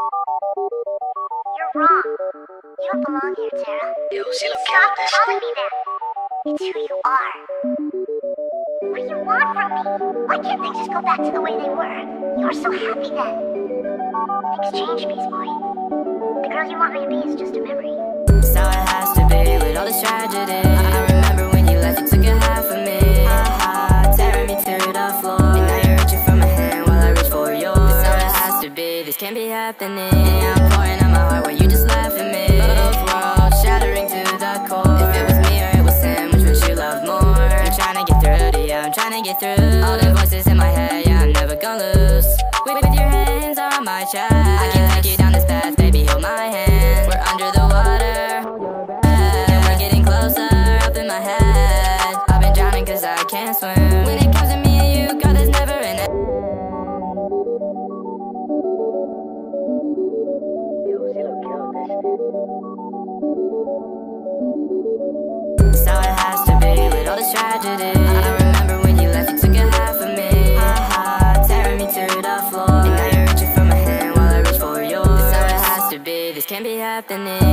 You're wrong. You don't belong here, Tara. Yo, cielo, Stop calling me that. It's who you are. What do you want from me? Why can't things just go back to the way they were? You were so happy then. Things change, Beast Boy. The girl you want me to be is just a memory. That's how it has to be with all this tragedy. I remember when you left, you took a half of me. Tearing me to the floor. And now you're reaching for my hand while I reach for yours. That's how it has to be, this can't be happening. I'm pouring out my heart while you just laugh at me. Both worlds shattering to the core. If it was me or it was him, which would you love more? I'm trying to get through to you, I'm trying to get through. All the voices in my head, yeah, I'm never gonna lose. With your hands on my chest, I can take you down this path, baby, hold my hand. We're under the water, and we're getting closer, up in my head. I've been drowning cause I can't swim. When it comes to me and you, girl, there's never an end. That's how it has to be with all this tragedy. I remember when you left, you took a half of me. Tearing me to the floor. And now you're reaching for my hand while I reach for yours. That's how it has to be, this can't be happening.